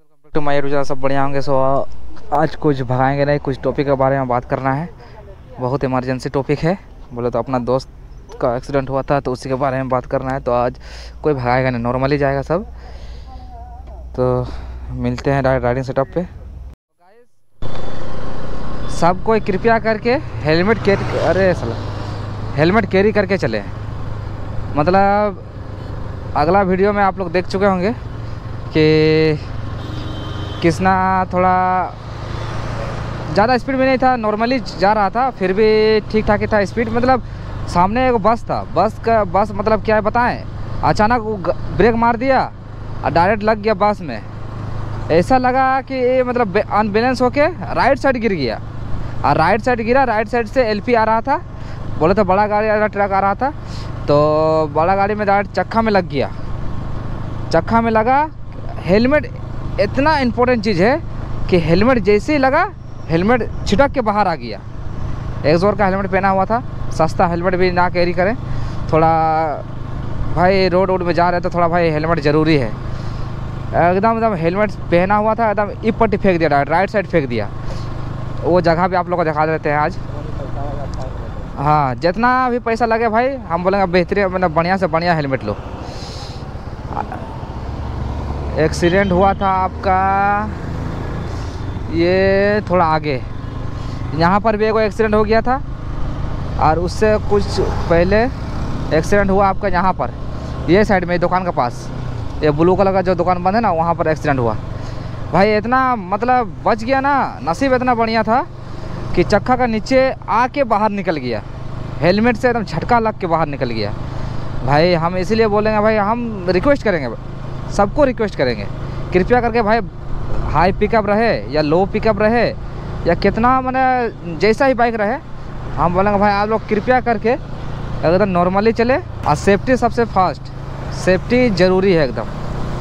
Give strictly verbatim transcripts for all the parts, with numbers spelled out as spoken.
Welcome to my YouTube. सब बढ़िया होंगे। सो आज कुछ भगाएंगे नहीं, कुछ टॉपिक के बारे में बात करना है। बहुत इमरजेंसी टॉपिक है। बोले तो अपना दोस्त का एक्सीडेंट हुआ था तो उसी के बारे में बात करना है। तो आज कोई भगाएगा नहीं, नॉर्मली जाएगा सब। तो मिलते हैं राइडिंग सेटअप पे। सब कोई कृपया करके हेलमेट कैरी अरे साला हेलमेट कैरी करके चले। मतलब अगला वीडियो में आप लोग देख चुके होंगे कि किसना थोड़ा ज़्यादा स्पीड में नहीं था, नॉर्मली जा रहा था, फिर भी ठीक ठाक ही था स्पीड। मतलब सामने एक बस था, बस का बस मतलब क्या है बताएं, अचानक वो ब्रेक मार दिया और डायरेक्ट लग गया बस में। ऐसा लगा कि ये मतलब अनबैलेंस होके राइट साइड गिर गया और राइट साइड गिरा। राइट साइड से एलपी आ रहा था, बोले तो बड़ा गाड़ी आ रहा, ट्रक आ रहा था। तो बड़ा गाड़ी में डायरेक्ट चक्का में लग गया। चक्का में लगा। हेलमेट इतना इम्पोर्टेंट चीज़ है कि हेलमेट जैसे ही लगा, हेलमेट छिटक के बाहर आ गया। एक्सोर का हेलमेट पहना हुआ था। सस्ता हेलमेट भी ना कैरी करें। थोड़ा भाई रोड वोड में जा रहे तो थोड़ा भाई हेलमेट ज़रूरी है। एकदम एकदम हेलमेट पहना हुआ था, एकदम इप पट्टी फेंक दिया, डायरेक्ट राइट साइड फेंक दिया। वो जगह भी आप लोग को दिखा देते हैं आज। हाँ, जितना भी पैसा लगे भाई, हम बोलेंगे बेहतरीन मतलब बढ़िया से बढ़िया हेलमेट लो। एक्सीडेंट हुआ था आपका ये थोड़ा आगे, यहाँ पर भी एक एक्सीडेंट हो गया था और उससे कुछ पहले एक्सीडेंट हुआ आपका यहाँ पर, ये साइड में दुकान के पास, ये ब्लू कलर का जो दुकान बंद है ना, वहाँ पर एक्सीडेंट हुआ। भाई इतना मतलब बच गया ना, नसीब इतना बढ़िया था कि चक्का का नीचे आके बाहर निकल गया, हेलमेट से एकदम झटका लग के बाहर निकल गया। भाई हम इसीलिए बोलेंगे भाई, हम रिक्वेस्ट करेंगे, सबको रिक्वेस्ट करेंगे कृपया करके भाई, हाई पिकअप रहे या लो पिकअप रहे या कितना मैंने जैसा ही बाइक रहे, हम बोलेंगे भाई आप लोग कृपया करके एकदम नॉर्मली चले और सेफ्टी सबसे फास्ट, सेफ्टी ज़रूरी है एकदम।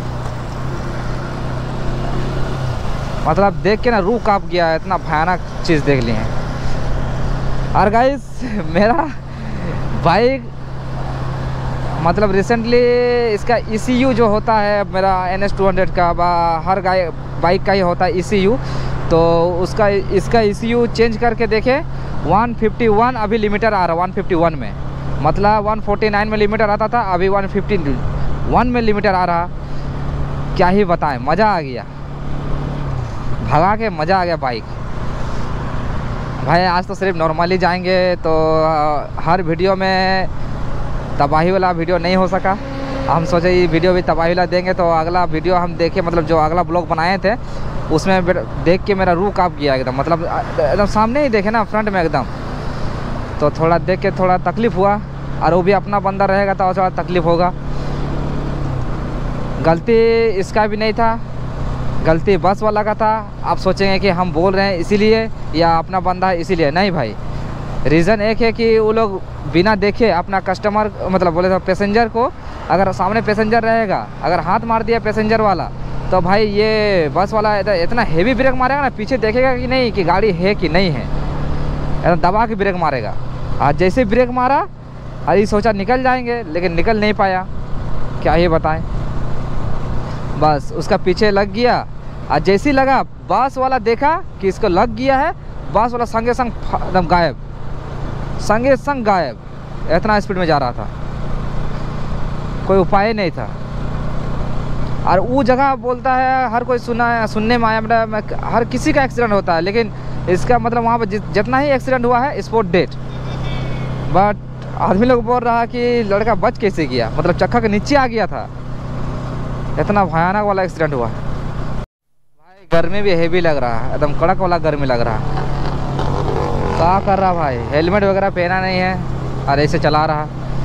मतलब देख के ना रूह काँप गया, इतना भयानक चीज़ देख ली है। और गाइस मेरा बाइक मतलब रिसेंटली इसका ई सी यू जो होता है मेरा एन एस टू हंड्रेड का, हर बाइक का ही होता है ई सी यू। तो उसका इसका ई सी यू चेंज करके देखे, वन फिफ्टी वन अभी लिमिटर आ रहा है। वन फिफ्टी वन में मतलब वन फोर्टी नाइन में लिमिटर आता था, अभी वन फिफ्टी वन में लिमिटर आ रहा। क्या ही बताएं, मज़ा आ गया, भगा के मज़ा आ गया बाइक। भाई आज तो सिर्फ नॉर्मली जाएंगे, तो हर वीडियो में तबाही वाला वीडियो नहीं हो सका। हम सोचे ये वीडियो भी तबाही वाला देंगे, तो अगला वीडियो हम देखे, मतलब जो अगला ब्लॉग बनाए थे उसमें देख के मेरा रूह काँप गया एकदम। मतलब एकदम सामने ही देखे ना, फ्रंट में एकदम, तो थोड़ा देख के थोड़ा तकलीफ़ हुआ। और वो भी अपना बंदा रहेगा तो थोड़ा तकलीफ़ होगा। गलती इसका भी नहीं था, गलती बस वाला का था। आप सोचेंगे कि हम बोल रहे हैं इसीलिए या अपना बंदा है इसीलिए, नहीं भाई। रीज़न एक है कि वो लोग बिना देखे अपना कस्टमर मतलब बोले तो पैसेंजर को, अगर सामने पैसेंजर रहेगा, अगर हाथ मार दिया पैसेंजर वाला, तो भाई ये बस वाला इतना हेवी ब्रेक मारेगा ना, पीछे देखेगा कि नहीं कि गाड़ी है कि नहीं है, एकदम दबा के ब्रेक मारेगा। आज जैसे ब्रेक मारा, अरे सोचा निकल जाएंगे, लेकिन निकल नहीं पाया। क्या ही बताएं, बस उसका पीछे लग गया। और जैसे ही लगा, बस वाला देखा कि इसको लग गया है, बस वाला संगे संग एकदम गायब, संगे संग गायब। इतना स्पीड में जा रहा था, कोई उपाय नहीं था। और वो जगह बोलता है, हर कोई सुना सुनने में आया मेरा, हर किसी का एक्सीडेंट होता है, लेकिन इसका मतलब वहाँ पर जितना ही एक्सीडेंट हुआ है स्पॉट डेट। बट आदमी लोग बोल रहा कि लड़का बच कैसे गया, मतलब चक्का के नीचे आ गया था। इतना भयानक वाला एक्सीडेंट हुआ है। भाई गर्मी भी हेवी लग रहा है, एकदम कड़क वाला गर्मी लग रहा है। क्या कर रहा भाई, हेलमेट वगैरह पहना नहीं है और ऐसे चला रहा।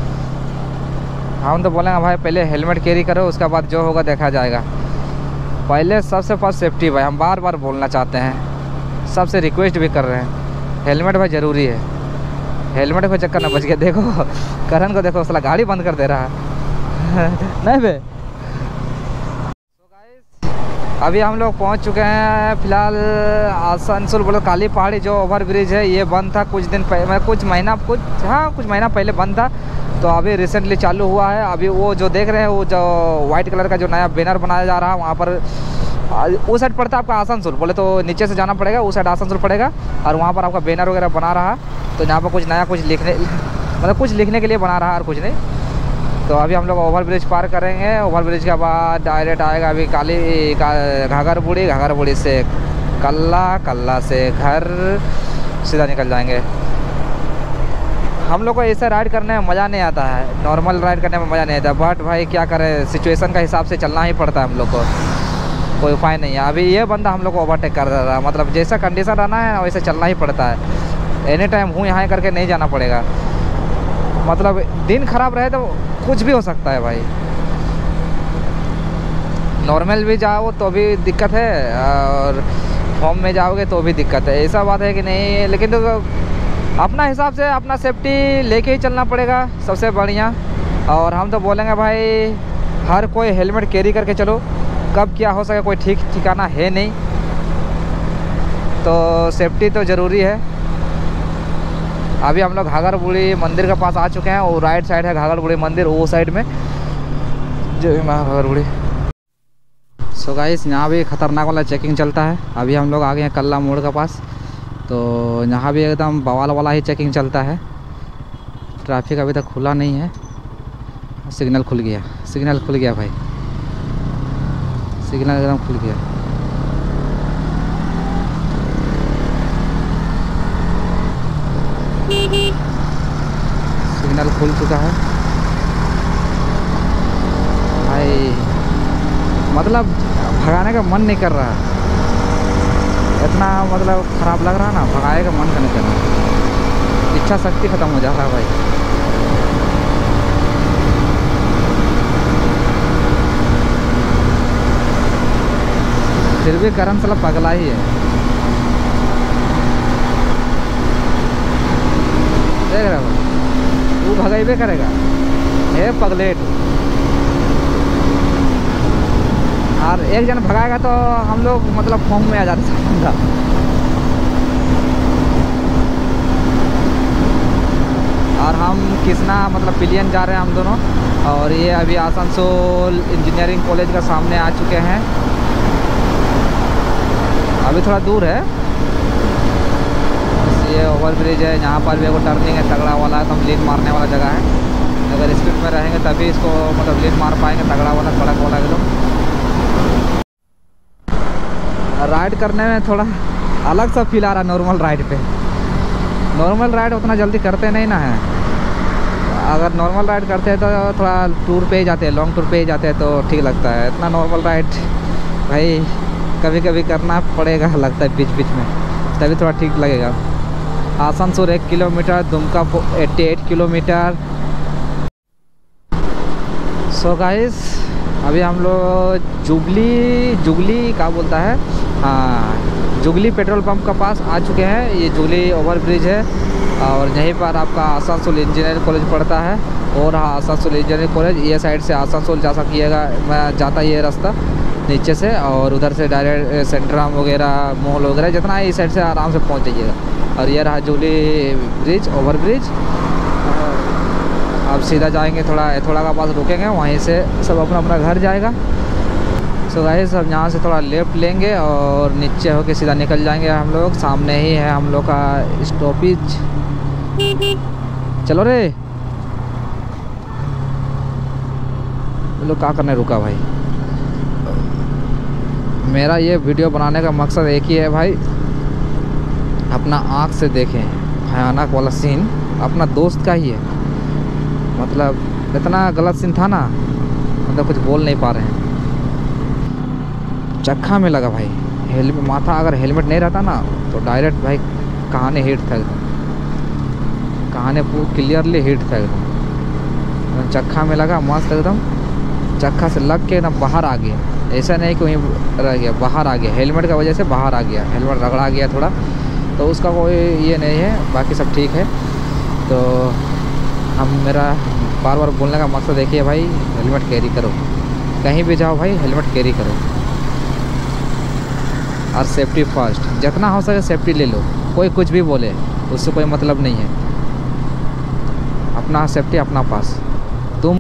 हम तो बोलेंगे भाई पहले हेलमेट कैरी करो, उसके बाद जो होगा देखा जाएगा। पहले सबसे फर्स्ट सेफ्टी भाई, हम बार बार बोलना चाहते हैं, सबसे रिक्वेस्ट भी कर रहे हैं, हेलमेट भाई ज़रूरी है। हेलमेट को चक्कर ना बच गया। देखो करण को देखो, उसला गाड़ी बंद कर दे रहा है नहीं बे। अभी हम लोग पहुंच चुके हैं फिलहाल आसनसोल, बोलो काली पहाड़ी जो ओवर ब्रिज है, ये बंद था कुछ दिन पहले, कुछ महीना कुछ हाँ कुछ महीना पहले बंद था। तो अभी रिसेंटली चालू हुआ है। अभी वो जो देख रहे हैं, वो जो वाइट कलर का जो नया बैनर बनाया जा रहा है, वहाँ पर उस साइड पड़ता है आपका आसनसोल, बोले तो नीचे से जाना पड़ेगा, उस साइड आसनसोल पड़ेगा। और वहाँ पर आपका बैनर वगैरह बना रहा, तो यहाँ पर कुछ नया कुछ लिखने मतलब कुछ लिखने के लिए बना रहा और कुछ नहीं। तो अभी हम लोग ओवर ब्रिज पार करेंगे। ओवर ब्रिज के बाद डायरेक्ट आएगा अभी काली घाघरबुड़ी, घाघरबुड़ी से कल्ला, कल्ला से घर सीधा निकल जाएंगे। हम लोग को ऐसे राइड करने में मज़ा नहीं आता है, नॉर्मल राइड करने में मज़ा नहीं आता, बट भाई क्या करें, सिचुएशन का हिसाब से चलना ही पड़ता है हम लोग को, कोई उपाय नहीं है। अभी ये बंदा हम लोग को ओवरटेक कर रहा है, मतलब जैसा कंडीशन रहना है वैसे चलना ही पड़ता है। एनी टाइम हूँ यहाँ करके नहीं जाना पड़ेगा, मतलब दिन ख़राब रहे तो कुछ भी हो सकता है भाई। नॉर्मल भी जाओ तो भी दिक्कत है और फॉर्म में जाओगे तो भी दिक्कत है, ऐसा बात है कि नहीं। लेकिन तो अपना हिसाब से अपना सेफ्टी लेके ही चलना पड़ेगा सबसे बढ़िया। और हम तो बोलेंगे भाई हर कोई हेलमेट कैरी करके चलो, कब क्या हो सके कोई ठीक ठिकाना है नहीं, तो सेफ्टी तो ज़रूरी है। अभी हम लोग घाघरबुड़ी मंदिर के पास आ चुके हैं, वो राइट साइड है घाघरबुड़ी मंदिर, वो साइड में जो घाघरबुड़ी। सो गाइस यहाँ भी ख़तरनाक वाला चेकिंग चलता है। अभी हम लोग आ गए हैं कल्ला मोड़ के पास, तो यहाँ भी एकदम बवाल वाला ही चेकिंग चलता है। ट्रैफिक अभी तक खुला नहीं है, सिग्नल खुल गया, सिग्नल खुल गया भाई, सिग्नल एकदम खुल गया। सिग्नल खुल चुका है भाई, मतलब भगाने का मन नहीं कर रहा, इतना मतलब ख़राब लग रहा ना, भगाने का मन नहीं कर रहा, इच्छा शक्ति ख़त्म हो जा रहा है भाई। फिर भी करण साला पगला ही है, देख रहे हो, वो भगाइबे करेगा, हे पगलेट। और एक जन भगाएगा तो हम लोग मतलब फॉर्म में आ जाते हैं। और हम किसना मतलब पिलियन जा रहे हैं हम दोनों, और ये अभी आसनसोल इंजीनियरिंग कॉलेज का सामने आ चुके हैं। अभी थोड़ा दूर है, ये ओवर ब्रिज है, यहाँ पर भी एगो टर्निंग है तगड़ा वाला, एकदम लीन मारने वाला जगह है। अगर स्पीड में रहेंगे तभी इसको मतलब लीन मार पाएंगे, तगड़ा वाला सड़क वाला एकदम। राइड करने में थोड़ा अलग सा फील आ रहा है नॉर्मल राइड पे। नॉर्मल राइड उतना जल्दी करते नहीं ना है, अगर नॉर्मल राइड करते हैं तो थोड़ा टूर पे ही जाते हैं, लॉन्ग टूर पे ही जाते हैं तो ठीक लगता है। इतना नॉर्मल राइड भाई कभी कभी करना पड़ेगा लगता है बीच बीच में, तभी थोड़ा ठीक लगेगा। आसनसोल एक किलोमीटर, दुमका अट्ठासी किलोमीटर। सो गाइस अभी हम लोग जुगली जुगली क्या बोलता है, हाँ जुगली पेट्रोल पंप का पास आ चुके हैं। ये जुगली ओवर ब्रिज है और यहीं पर आपका आसनसोल इंजीनियरिंग कॉलेज पड़ता है। और हाँ आसनसोल इंजीनियरिंग कॉलेज ये साइड से आसनसोल जा सकिएगा, मैं जाता ये रास्ता नीचे से, और उधर से डायरेक्ट सेंट्रम वगैरह मॉल वगैरह जितना है इस साइड से आराम से पहुंच जाइएगा। और ये रहा जुगली ब्रिज ओवर ब्रिज। अब सीधा जाएंगे, थोड़ा थोड़ा का पास रुकेंगे, वहीं से सब अपना अपना घर जाएगा। सो गाइस अब यहाँ से थोड़ा लेफ्ट लेंगे और नीचे होके सीधा निकल जाएंगे हम लोग। सामने ही है हम लोग का स्टॉपेज। चलो रे, लोग क्या करने रुका भाई। मेरा ये वीडियो बनाने का मकसद एक ही है भाई, अपना आँख से देखें भयानक वाला सीन, अपना दोस्त का ही है। मतलब इतना गलत सीन था ना, मतलब कुछ बोल नहीं पा रहे हैं। चक्का में लगा भाई, हेलमेट माथा अगर हेलमेट नहीं रहता ना तो डायरेक्ट भाई कहानी हिट था एकदम, कहानी पूरा क्लियरली हिट था एकदम। चक्का में लगा मस्त एकदम, चक्का से लग के ना बाहर आ गया, ऐसा नहीं कि वहीं रह गया, बाहर आ गया, हेलमेट की वजह से बाहर आ गया, हेलमेट रगड़ा गया थोड़ा, तो उसका कोई ये नहीं है, बाकी सब ठीक है। तो हम मेरा बार बार बोलने का मकसद देखिए भाई, हेलमेट कैरी करो, कहीं भी जाओ भाई हेलमेट कैरी करो, और सेफ्टी फर्स्ट, जितना हो सके सेफ्टी ले लो। कोई कुछ भी बोले उससे कोई मतलब नहीं है, अपना सेफ्टी अपना पास। तुम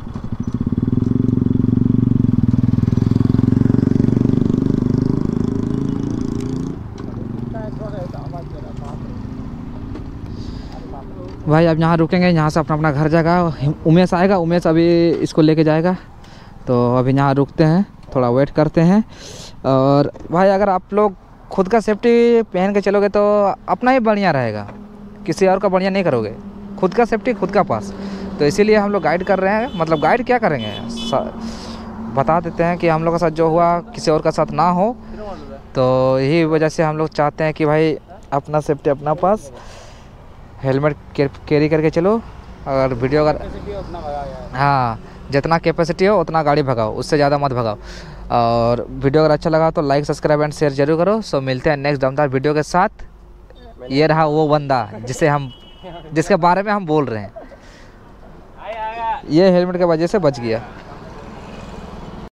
भाई अब यहाँ रुकेंगे, यहाँ से अपना अपना घर जाएगा। उमेश आएगा, उमेश अभी इसको लेके जाएगा, तो अभी यहाँ रुकते हैं, थोड़ा वेट करते हैं। और भाई अगर आप लोग खुद का सेफ्टी पहन के चलोगे तो अपना ही बढ़िया रहेगा, किसी और का बढ़िया नहीं करोगे। खुद का सेफ्टी खुद का पास, तो इसीलिए हम लोग गाइड कर रहे हैं। मतलब गाइड क्या करेंगे, बता देते हैं कि हम लोग के साथ जो हुआ किसी और का साथ ना हो, तो यही वजह से हम लोग चाहते हैं कि भाई अपना सेफ्टी अपना पास, हेलमेट कैरी करके चलो। अगर वीडियो अगर हाँ जितना कैपेसिटी हो उतना गाड़ी भगाओ, उससे ज़्यादा मत भगाओ। और वीडियो अगर अच्छा लगा तो लाइक सब्सक्राइब एंड शेयर जरूर करो। सो मिलते हैं नेक्स्ट दमदार वीडियो के साथ। ये रहा वो बंदा जिसे हम जिसके बारे में हम बोल रहे हैं, ये हेलमेट के वजह से बच गया।